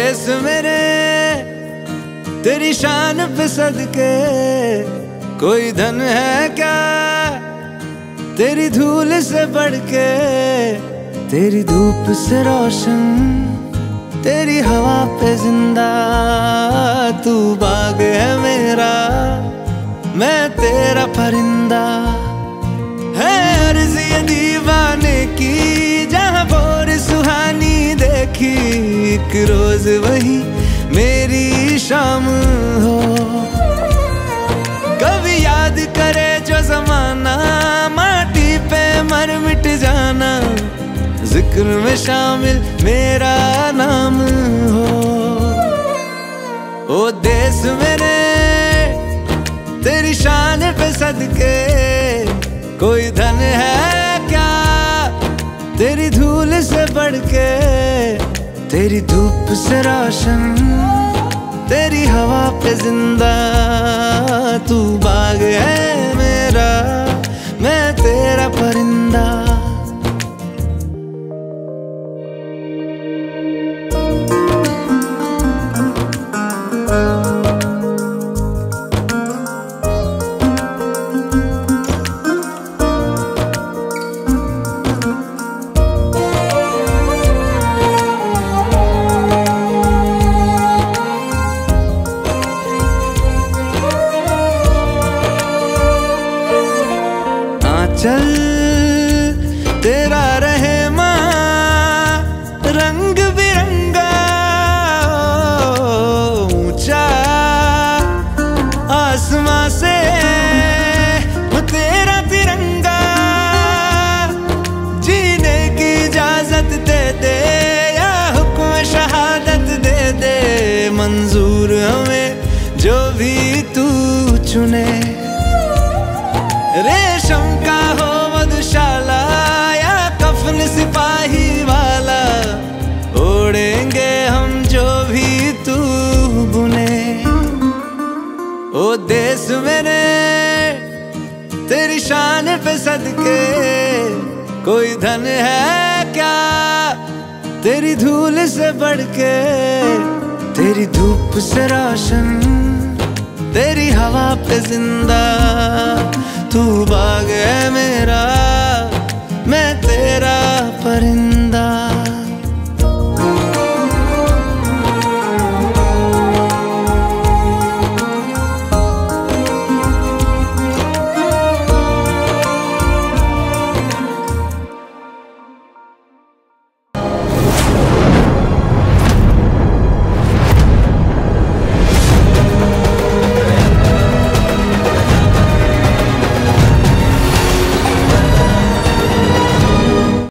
देश मेरे तेरी शान पे सदके, कोई धन है क्या तेरी धूल से बढ़ के। तेरी धूप से रोशन, तेरी हवा पे जिंदा, तू बाग है मेरा, मैं तेरा परिंदा। है अर्ज़ ये दीवाने की, जहाँ भोर सुहानी देखी, एक रोज वही मेरी शाम हो। कभी याद करे जो जमाना, माटी पे मर मिट जाना, जिक्र में शामिल मेरा नाम हो। ओ देश मेरे तेरी शान पे सदके, कोई धन है क्या तेरी धूल से बढ़ के। तेरी धूप से रोशन, तेरी हवा पे जिंदा, तू बाग है मेरा, मैं तेरा परिंदा। चल तेरा रहे माँ रंग बिरंगा, ऊंचा आसमां से तेरा तिरंगा। जीने की इजाजत दे दे या हुक्म शहादत दे दे, मंजूर हमें जो भी तू चुने। रेशम का हो मधुशाला या कफन सिपाही वाला, ओढ़ेंगे हम जो भी तू बुने। ओ देश मेरे तेरी शान पे सदके, कोई धन है क्या तेरी धूल से बढ़ के। तेरी धूप से रोशन, तेरी हवा पे जिंदा, तू बाग है मेरा,